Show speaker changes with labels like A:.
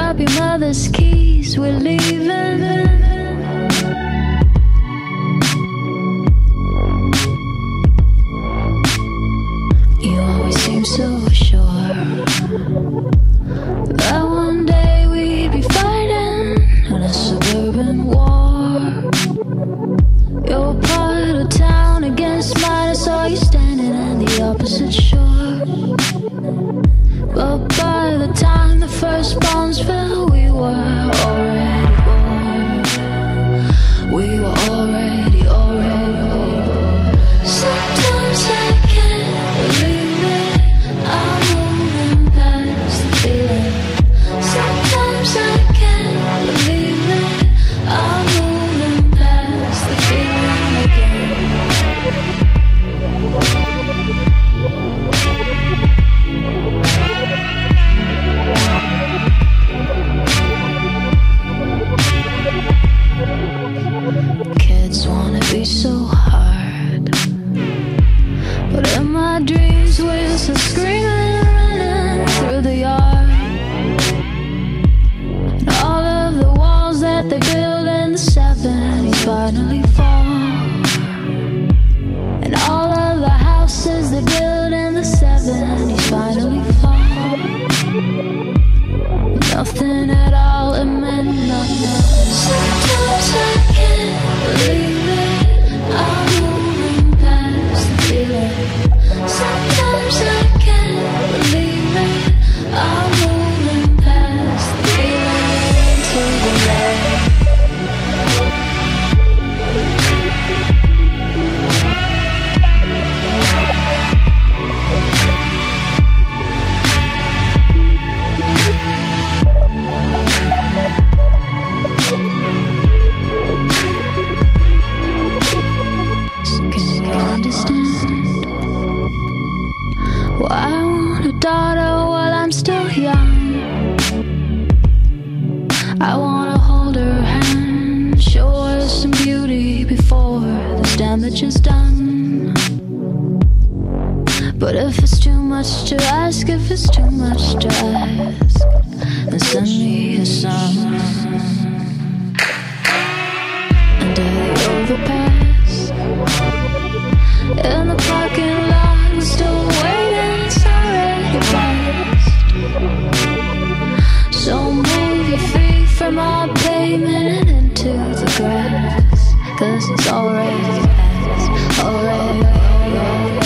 A: up your mother's keys, we're leaving. You always seem so sure that one day we'd be fighting in a suburban war. You're part of town against mine, I saw you standing on the opposite shore. But by the time the first bombs fell, we were already born. We were already born. Sometimes I can't believe it, I'm moving past the feeling. Sometimes I can't believe it, I'm moving past the feeling again. Kids wanna be so hard, but in my dreams we're still screaming and running through the yard. And all of the walls that they built in the 70s finally fall. And all of the houses they built in the 70s finally fall. Nothing at all, it meant nothing. Sometimes I can't believe it, I'm moving past the feeling. Sometimes I can't believe it, I'm moving past the feeling to the light. Well, I want a daughter while I'm still young. I wanna hold her hand, show her some beauty before this damage is done. But if it's too much to ask, if it's too much to ask, then send me a song under the overpass. In the parking lot, we're still waiting, it's already past. So move your feet from our pavement and into the grass, 'cause it's already past, already.